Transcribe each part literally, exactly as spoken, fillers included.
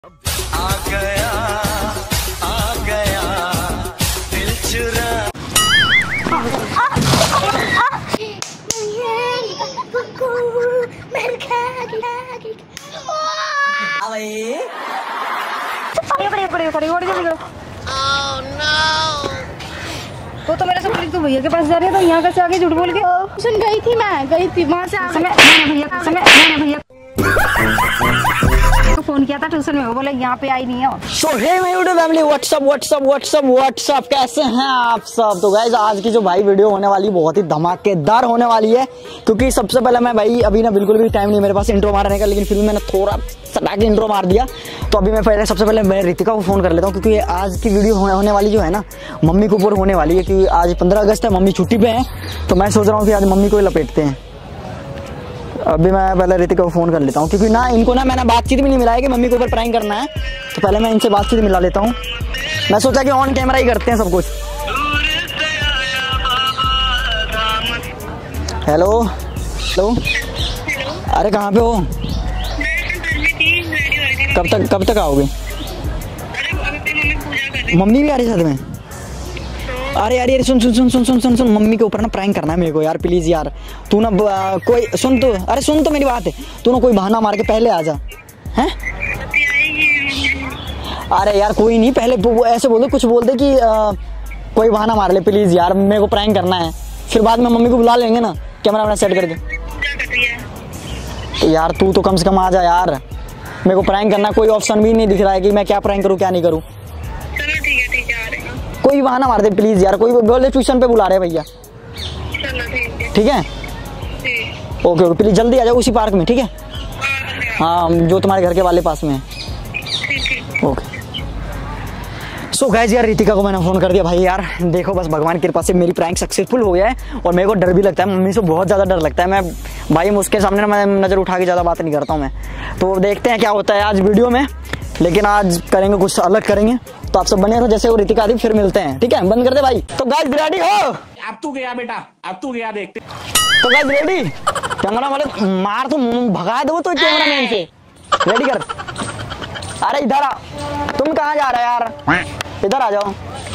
आ गया आ गया दिल चुरा। वो तो मेरे से बोली तू भैया के पास जा रही है तो यहाँ कैसे आगे झूठ बोल के सुन गई थी मैं गई थी वहाँ से समय मैंने भैया समय मैंने भैया को फोन किया था ट्यूशन में, वो बोले यहाँ पे आई नहीं है। So hey my YouTube family, what's up what's up what's up what's up कैसे हैं आप सब। तो गाइस आज की जो भाई वीडियो होने वाली बहुत ही धमाकेदार होने वाली है, क्योंकि सबसे पहले मैं भाई अभी ना बिल्कुल भी टाइम नहीं मेरे पास इंट्रो मारने का, लेकिन फिर भी मैंने थोड़ा सटा के इंट्रो मार दिया। तो अभी मैं पहले सबसे पहले मैं रितिका को फोन कर लेता हूँ, क्योंकि आज की वीडियो होने वाली जो है ना मम्मी के ऊपर होने वाली है, क्योंकि आज पंद्रह अगस्त है, मम्मी छुट्टी पे है। तो मैं सोच रहा हूँ कि आज मम्मी को ही लपेटते हैं। अभी मैं पहले रितिका को फोन कर लेता हूँ, क्योंकि ना इनको ना मैंने बातचीत भी नहीं मिलाई कि मम्मी के ऊपर प्रैंक करना है। तो पहले मैं इनसे बातचीत मिला लेता हूँ। मैं सोचा कि ऑन कैमरा ही करते हैं सब कुछ। हेलो हेलो, अरे कहाँ पे हो? कब तक कब तक आओगे? मम्मी भी आ रही है साथ में? अरे यार यार सुन सुन सुन सुन सुन सुन सुन मम्मी के ऊपर ना प्रैंक करना है मेरे को यार, प्लीज यार। तू ना कोई सुन तो अरे सुन तो मेरी बात है, तू ना कोई बहाना मार के पहले आ जा। हैं? अरे यार कोई नहीं, पहले वो ऐसे बोल दे, कुछ बोल दे कि आ, कोई बहाना मार ले प्लीज यार, मेरे को प्रैंक करना है। फिर बाद में मम्मी को बुला लेंगे ना कैमरा वैमरा सेट करके। तो यार तू तो कम से कम आ जा यार, मेरे को प्रैंक करना। कोई ऑप्शन भी नहीं दिख रहा है कि मैं क्या प्रैंक करूँ क्या नहीं करूँ। कोई बहाना मार दे प्लीज यार, कोई बोले ट्यूशन पे बुला रहे भैया। ठीक है ओके ओके, प्लीज जल्दी आ जाओ उसी पार्क में, ठीक है? हाँ जो तुम्हारे घर के वाले पास में है। ओके सो गाइस यार रितिका को मैंने फोन कर दिया भाई। यार देखो बस भगवान की कृपा से मेरी प्रैंक सक्सेसफुल हो गया है, और मेरे को डर भी लगता है, मम्मी से बहुत ज्यादा डर लगता है। मैं भाई उसके सामने ना मैं नजर उठा के ज्यादा बात नहीं करता हूँ मैं। तो देखते हैं क्या होता है आज वीडियो में, लेकिन आज करेंगे कुछ अलग करेंगे। तो आप सब बने रहो जैसे वो रितिका आदि, फिर मिलते हैं, ठीक है? बंद कर दे भाई। तो गाइस रेडी हो? अब तू गया बेटा, अब तू गया देखते। तो गाइस रेडी? कैमरा वाले मार तो भगा दो तो कैमरा मैन से। रेडी कर। अरे इधर आ, तुम कहाँ जा रहे यार? इधर आ जाओ,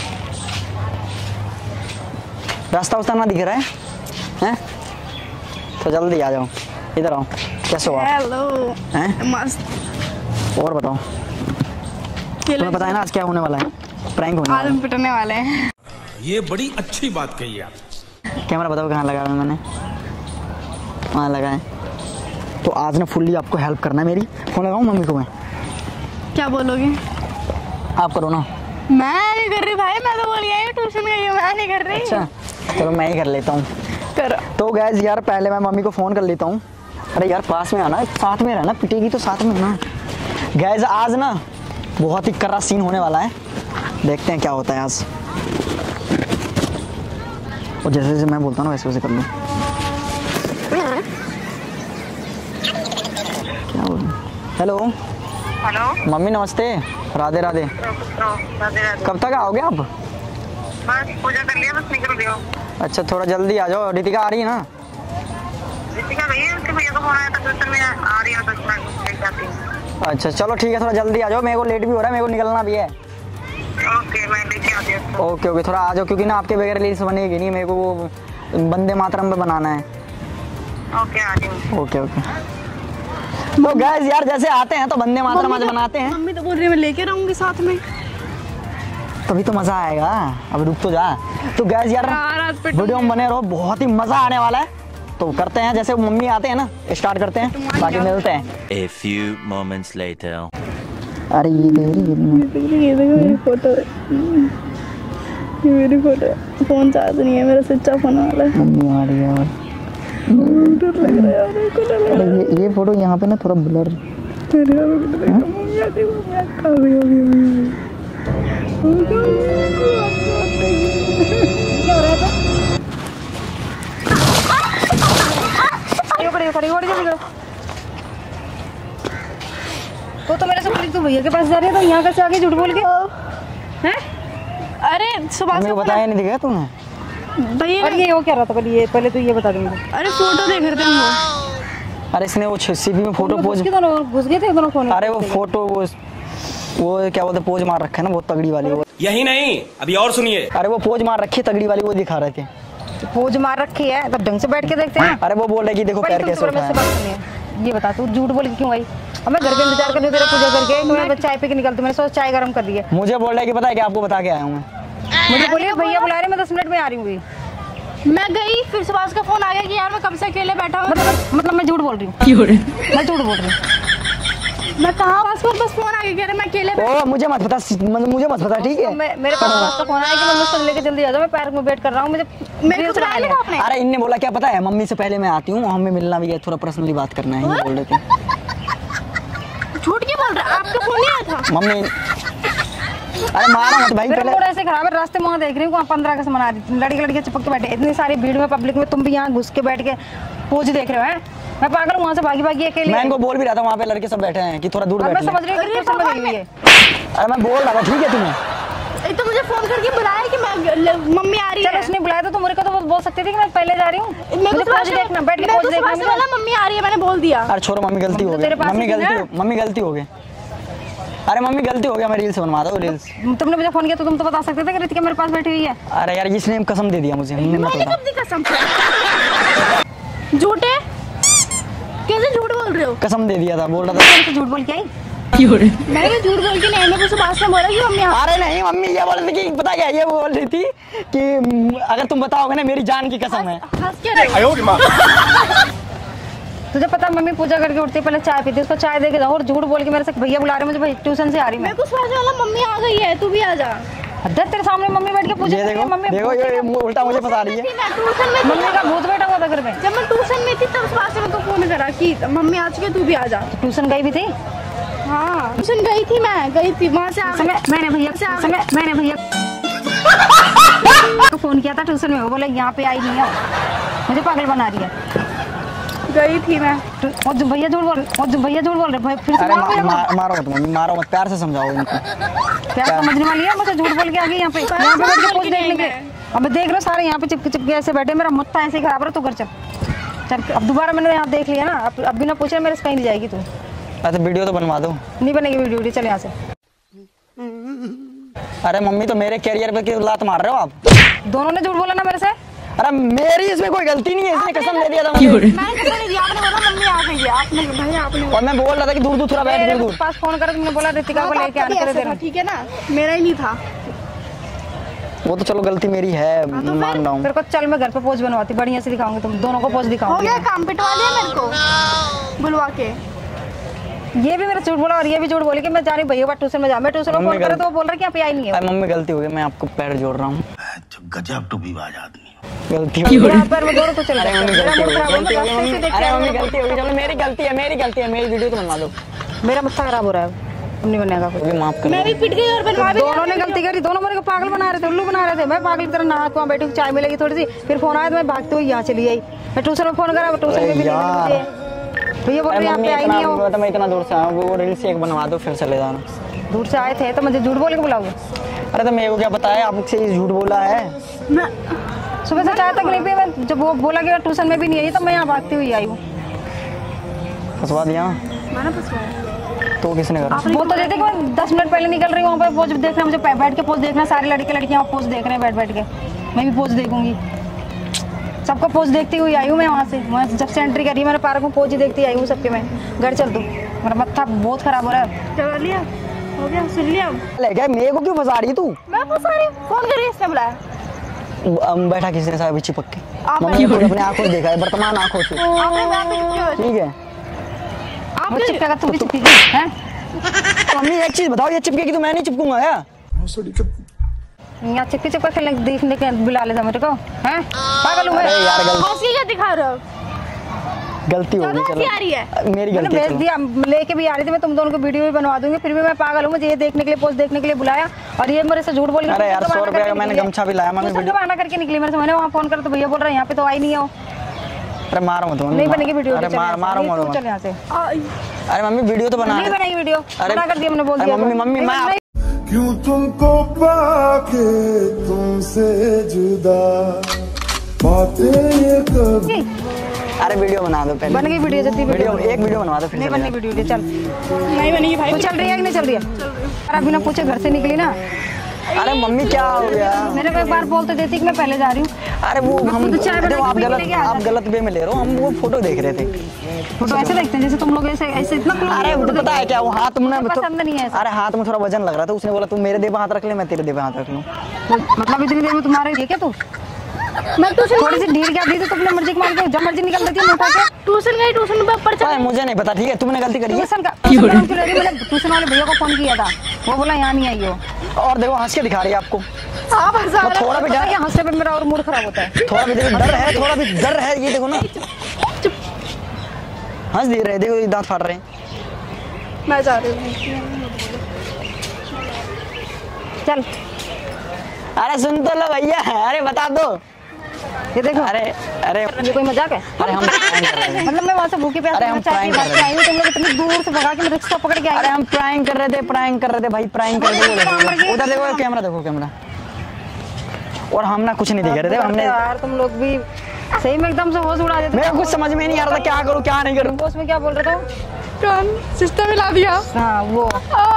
रास्ता उस्ता ना दिख रहा है हैं? तो जल्दी आ जाओ, इधर आओ। कैसे हो आप? हेलो हैं? मस्त। और बताओ, तुम्हें पता है ना आज क्या होने वाला है? प्रैंक होने वाला है। आज हम पिटने वाले हैं। ये बड़ी अच्छी बात कही आप। कैमरा बताओ कहाँ लगा है? मैंने वहाँ लगा है। तो आज ना फुल्ली आपको हेल्प करना है मेरी। फोन लगाऊं मम्मी को मैं? क्या बोलोगे? आप करो ना। मैं नहीं कर रही भाई, मैं तो बोली आई ट्यूशन गई हूँ, मैं नहीं कर रही। अच्छा चलो मैं ही कर लेता हूँ। करो। तो गैस यार पहले मैं मम्मी को फोन कर लेता हूँ। अरे यार पास में आना, साथ में रहना, पिटेगी तो साथ में ना। गैस आज ना बहुत ही कर्रा सीन होने वाला है, देखते हैं क्या होता है आज। और जैसे जैसे मैं बोलता हूँ ना वैसे वैसे कर लो। क्या बोल? हेलो हेलो मम्मी नमस्ते। राधे राधे। राधे राधे। कब तक आओगे आप? बस पूजा कर लिया, बस निकल रही हो। अच्छा थोड़ा जल्दी आ जाओ। रितिका आ रही है ना? रितिका गई है, उसके भैया को फोन आया था ट्यूशन में, आ रही है तो मैं लेके आती हूँ। अच्छा चलो ठीक है, थोड़ा जल्दी आ जाओ, मेरे को लेट भी हो रहा है, मेरे को निकलना भी है। ओके मैं लेके आती हूँ। ओके ओके थोड़ा आ जाओ, क्योंकि ना आपके बगैर रील्स बनेगी नहीं, मेरे को वो वंदे मातरम पे बनाना है। ओके आ रही हूँ। Okay okay. तो गाइस यार जैसे आते हैं तो वंदे मातरम आज बनाते हैं। मम्मी तो बोल रही है मैं लेके रहूंगी साथ में, तभी तो मजा आएगा। अब रुक तो जा। तो गाइस यार वीडियो में बने रहो, बहुत ही मजा आने वाला है। तो करते हैं जैसे मम्मी आते हैं ना, स्टार्ट करते हैं, बाकी मिलते हैं। A few moments later. अरे ये ये देखो ये फोटो, ये मेरी फोटो। फोन चार्ज नहीं है मेरा, स्विच ऑफ होने वाला है। मम्मी आ रही है यार, डर लग रहा है यार, मेरे को डर लग रहा है। ये ये फोटो यहाँ पे ना थोड़ा ब्लर। अरे यार मम्मी आती है, मम्मी आती है, अभी अभी अभी क्या हो रहा है? खड़ी खड़ी खड़ी जल्दी करो। वो तो मेरे से बोली तू भैया के पास जा रही है तो यहाँ कैसे आगे झूठ बोल के हैं? अरे सुबह से बताया नहीं दिखा तूने? भैया और ये वो क्या रहा था? पहले ये पहले तो ये बता दूंगा। अरे फोटो देख रहे थे हम। अरे इसने वो सीबी में फोटो पोज घुस गए थे दोनों फोन। अरे वो फोटो वो वो क्या बोलते पोज मार रखा है ना, बहुत तगड़ी वाली वो। यही नहीं, अभी और सुनिए। अरे वो पोज मार रखी है तगड़ी वाली, वो दिखा रहे थे। पोज मार रखी है तो ढंग से बैठ के देखते हैं। अरे वो बोल रहे कि देखो पैर कैसे उठा है। ये बता तू झूठ बोल के क्यों आई? अब मैं घर पे इंतजार कर रही हूँ तेरा पूजा करके, तो मैं चाय पी के निकलती हूँ। मैंने सोचा चाय गरम कर दी है। मुझे बोल रहा है कि पता है कि आपको बता के आया हूँ मैं। मुझे बोलिए भैया बुला रहे, मैं दस मिनट में आ रही हूँ। मैं गई, फिर सुभाष का फोन आ गया कि यार मैं कब से अकेले बैठा हूँ। मतलब मतलब मैं झूठ बोल रही हूँ? मैं झूठ बोल रही हूँ? मैं कहाँ पास पर बस फोन आ गया, कह रहे मैं अकेले ओ मुझे मत बता, मुझे मत बता, ठीक है? मेरे पास तो फोन आया कि मैं मुझसे लेके जल्दी आ जाओ, मैं पार्क में वेट कर रहा हूँ। मुझे मेरे को बुलाया नहीं आपने? अरे इनने बोला क्या पता है, मम्मी से पहले मैं आती हूँ, हमें मिलना भी है, थोड़ा पर्सनली बात करना है, ये बोल रहे थे। झूठ क्यों बोल रहा है? आपका फोन नहीं आया था? मम्मी अरे मारा मत भाई, पहले ऐसे खराब है। रास्ते में देख रही हूँ पंद्रह अगस्त मना रही, लड़की लड़के चिपक के बैठे, इतनी सारी भीड़ में पब्लिक में, तुम भी यहाँ घुस के बैठ के पोज देख रहे हो हैं? मैं पागल हूँ, वहाँ से भागी भागी अकेले। मैं इनको बोल भी रहा था वहाँ पे लड़के सब बैठे हैं कि थोड़ा दूर बैठ। मैं समझ रही हूँ कि सब लगी हुई है। अरे मैं बोल रहा था, ठीक है तुम्हें? तो मुझे फोन करके बुलाया कि मैं मम्मी आ रही है। चलो उसने बुलाया तो तुम मेरे को तो बोल सकती थी कि मैं पहले जा रही हूँ। मुझे पोज देखना, बैठ के पोज देखना। मम्मी आ रही है मैंने बोल दिया। अरे छोड़ो, मम्मी गलती हो गई, मम्मी गलती मम्मी गलती हो गई। अरे मम्मी गलती हो गया, मैं रील्स बनवा दो रील्स। तुमने मुझे फोन किया तो तुम तो बता सकते थे कि रितिका मेरे पास बैठी हुई है। अरे यार इसने कसम दे दिया मुझे। मैंने कब दी कसम? झूठे कैसे झूठ बोल रहे हो? कसम दे दिया था, बोल रहा था। झूठ बोल के आई? मैंने झूठ बोल के नहीं, मैं सुभाष ने बोला कि मम्मी। अरे नहीं, मम्मी ये बोल रही थी कि पता क्या, ये बोल रही थी कि अगर तुम बताओगे ना मेरी जान की कसम है। हंस के रहे हो? तुझे पता मम्मी पूजा करके उठती है, पहले चाय पीती है, उसको चाय दे के जाओ, और झूठ बोल के मेरे से भैया बुला रहे, मुझे ट्यूशन से आ रही। मैं कुछ वाला मम्मी आ गई है, तू भी आ जा। हद तेरे सामने मम्मी बैठ के पूजा कर रही है। मम्मी देखो ये उल्टा मुझे फंसा रही है। मम्मी का भूत बैठा हुआ था घर में। जब मैं ट्यूशन में थी तब सुभाष ने तो फोन करा कि मम्मी आज के तू भी आ जा। ट्यूशन गई भी थी? हाँ ट्यूशन गई थी, मैं गई थी वहाँ से। मैंने भैया से मैंने भैया को फोन किया था ट्यूशन में, वो बोले यहाँ पे आई नहीं है, मुझे पागल बना रही है। गई थी मैं। और भैया झूठ बोल रहे, भैया झूठ बोल रहे। फिर से मारो मत मम्मी, मारो मत, प्यार से समझाओ इनको। प्यार समझने वाली है, मुझे झूठ बोल के आ गई यहाँ पे। यहाँ पे बैठ के पोज देखने के, अब मैं देख रहा हूँ सारे यहाँ पे चिपके चिपके ऐसे बैठे, मेरा मुट्ठा ऐसे खराब है। तू घर चल चल, अब दोबारा मैंने यहाँ देख लिया ना, अब अब बिना पूछे मेरे से कहीं नहीं जाएगी तू। अच्छा वीडियो तो बनवा दो। नहीं बनेगी वीडियो, चल यहाँ से। अरे मम्मी तो मेरे कैरियर पे क्यों लात मार रहे हो आप? दोनों ने झूठ बोला ना मेरे से। अरे मेरी इसमें कोई गलती नहीं है, इसने कसम दे दिया था मुझे। मैंने कसम नहीं दी, आपने बोला मम्मी आ गई है, आपने भैया आपने। और मैं बोल रहा था कि दूर दूर थोड़ा बैठ, दूर दूर। पास फोन करा, तुमने बोला रितिका को लेके आने के लिए, ठीक है ना? मेरा ही नहीं था वो तो। चलो गलती मेरी है, मान रहा हूँ। तेरे को चल मैं घर पे पोज बनवाती, बढ़िया से दिखाऊंगी, तुम दोनों को पोज दिखाऊंगी। हो गया काम, पिटवा दिया मेरे को बुलवा के। ये भी मेरा झूठ बोला और ये भी झूठ बोली कि मैं जा रही भैया बात ट्यूशन में जा। मैं ट्यूशन में फोन करा तो वो बोल रहा कि यहाँ पे आई नहीं है। मम्मी गलती हो गई, मैं आपको पैर जोड़ रहा हूँ। गजब टूबीबाज आदमी गलती हो गई। पर मैं दोनों को चल अरे मम्मी गलती हो गई, अरे मम्मी गलती हो गई, चलो मेरी गलती है, मेरी गलती है, मेरी वीडियो तो बनवा दो। मेरा मत्था खराब हो रहा है, नहीं बनेगा कुछ। माफ कर। मैं भी पिट गई और बनवा भी। दोनों ने गलती करी, दोनों मेरे को पागल बना रहे थे, उल्लू बना रहे थे। मैं पागल की तरह नहा वहाँ बैठी, चाय मिलेगी थोड़ी सी, फिर फोन आया तो मैं भागते हुए यहाँ चली आई। मैं ट्यूशन में फोन करा, ट्यूशन में भी नहीं मिली मुझे। भैया बोल रहे यहाँ पे आई नहीं हो। मैं इतना दूर से आया हूँ, वो रील्स एक बनवा दो, फिर चले जाना। दूर से आए थे तो मुझे झूठ बोल के बुलाओगे? अरे तो मेरे को क्या पता है आपसे ये झूठ बोला है। सुबह से चाय तक नहीं पी मैं, जब वो बोला कि ट्यूशन में भी नहीं आई तो मैं यहाँ भागती हुई आई हूँ। फंसवा दिया तो किसने करा? वो तो देते कि मैं दस मिनट पहले निकल रही हूँ, वहाँ पे पोज देखना, मुझे बैठ के पोज देखना, सारे लड़के लड़कियाँ पोज देख रहे हैं बैठ बैठ के, मैं भी पोज देखूंगी। सबको पोज देखती हुई आई हूँ मैं वहाँ से। मैं जब से एंट्री करी मैंने पार्क में पोज ही देखती आई हूँ सबके। मैं घर चल दूँ, मेरा मत्था बहुत खराब हो रहा है। चला लिया, हो गया, सुन लिया। ले क्या मेरे को क्यों फंसा रही तू? मैं फंसा रही हूँ, फोन करिए, इसने बुलाया। बैठा किसने साहब चिपक के? आपने अपने आंखों से देखा है, वर्तमान आंखों से, ठीक है? आपने चिपका तुम भी चिपकी हैं? मम्मी एक चीज बताओ, ये चिपकेगी तो मैं नहीं चिपकूंगा क्या? यहाँ चिपकी चिपका खेलने देखने के बुला लेता मेरे को, हैं? पागल हूँ मैं। अरे यार गलती, हंसी क्या दिखा रहे हो? गलती हो गई, चलो आ रही है, मेरी मैंने गलती है। भेज दिया, लेके भी आ रही थी मैं, तुम दोनों को वीडियो भी बनवा दूंगी। फिर भी मैं पागल हूँ, मुझे ये देखने के लिए, पोस्ट देखने के लिए बुलाया और ये मेरे से झूठ बोली। अरे यार सौ रुपए का मैंने गमछा भी लाया, मैंने वीडियो बहाना करके निकली मेरे से। मैंने वहाँ फोन करा तो भैया बोल रहा है यहाँ पे तो आई नहीं हो। अरे मारो मत, नहीं बनेगी वीडियो। अरे मार मारो मत, चल यहाँ से। अरे मम्मी वीडियो तो बना, नहीं बनेगी वीडियो, मना कर दिया मैंने, बोल दिया। मम्मी मम्मी मैं क्यों तुमको पाके तुमसे जुदा बातें ये कभी। अरे वीडियो बना दो पहले। बन गई वीडियो, जल्दी वीडियो, एक वीडियो बनवा दो फिर। नहीं बनेगी वीडियो, चल। नहीं बनेगी भाई। तो चल रही है कि नहीं चल रही है? अरे बिना पूछे घर से निकली ना। अरे मम्मी क्या हो गया? मेरे को एक बार बोलते देती कि मैं पहले जा रही हूँ। अरे वो हम तो चाय देखो, आप गलत बना आप गलत वे में ले रहे हो। हम वो फोटो देख रहे थे। फोटो ऐसे देखते हैं जैसे तुम लोग ऐसे ऐसे इतना close अरे फोटो पता है क्या, वो हाथ में मुझे पसंद नहीं है ऐसा। अरे हाथ में थोड़ा वजन लग रहा था। उसने बोला तू मेरे दे पे हाथ रख ले, मैं तेरे दे पे हाथ रख लूं। मतलब इतनी देर में तुम्हारे ये क्या तू मैं ट्यूशन थोड़ी सी ढील क्या दी तो तुमने मर्जी मार के जब मर्जी निकल देती है उठा के। ट्यूशन गई, ट्यूशन में पेपर अरे मुझे नहीं पता, ठीक है तुमने गलती करी है। ट्यूशन का ट्यूशन क्यों ले रही? मैंने ट्यूशन वाले भैया को फोन किया था, वो बोला यहाँ नहीं आई हो। और देखो हंस के दिखा रही है आपको। आप हंसा तो थोड़ा भी डर, हंसने पे मेरा और मूड खराब होता है। थोड़ा भी देखो डर है, थोड़ा भी डर है। ये देखो ना, हंस दे रहे, देखो ये दांत फाड़ रहे हैं। मैं जा रही हूँ। चल अरे सुन तो लो भैया, अरे बता दो। ये देखो, अरे अरे ये कोई मजाक है? अरे हम प्रैंक कर रहे थे। मतलब मैं वहाँ से भूखे प्यासे अरे हम चाय prank कर रहे आई हूँ, तुम लोग इतनी दूर से भगा के मैं रिक्शा पकड़ के आई। अरे हम प्रैंक कर रहे थे, प्रैंक कर रहे थे भाई, प्रैंक कर रहे थे। उधर देखो कैमरा, देखो कैमरा। और हम ना कुछ नहीं दिख रहे थे हमने। यार तुम लोग भी सही में एकदम से होश उड़ा देते। मेरे को कुछ समझ में नहीं आ रहा था क्या करूँ क्या नहीं करूँ। तुमको उसमें क्या बोल रहे थे? कौन सिस्टम मिला दिया? हाँ वो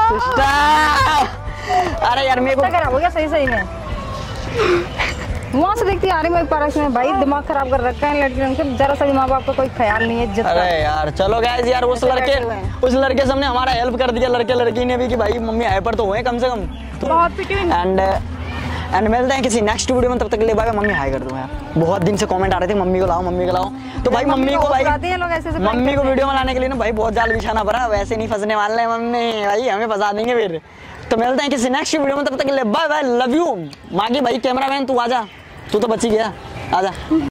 अरे यार मेरे को खराब हो गया सही सही में। वहाँ से देखती आ रही मैं पारस में, भाई दिमाग खराब कर रखा है लड़कियों के। जरा सा भी माँ बाप का कोई ख्याल नहीं है, इज्जत का। अरे यार चलो गाइस, यार उस लड़के उस लड़के से हमने हमारा हेल्प कर दिया, लड़के लड़की ने भी कि भाई मम्मी हाइपर तो हुए कम से कम। बहुत पिटी हुई। एंड एंड मिलते हैं किसी नेक्स्ट वीडियो में, तब तक के लिए बाय। मम्मी हाई कर दूं यार, बहुत दिन से कमेंट आ रहे थे मम्मी को लाओ मम्मी को लाओ। तो भाई मम्मी को भाई मम्मी को वीडियो बनाने के लिए ना भाई बहुत जाल बिछाना पड़ा। वैसे नहीं फंसने वाले हैं मम्मी, भाई हमें फंसा देंगे फिर। तो मिलते हैं किसी नेक्स्ट वीडियो में, तब तक के लिए बाय बाय, लव यू। मागी भाई कैमरा मैन तू आजा, तू तो बची गया, आजा।